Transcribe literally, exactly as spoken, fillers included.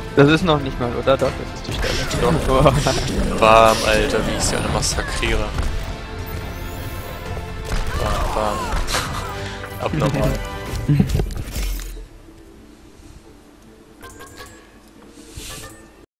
Das ist noch nicht mal, oder? Doch, das ist die Stelle. Doch. Bam, Alter, wie ich sie alle massakriere. Bam, bam. Abnormal.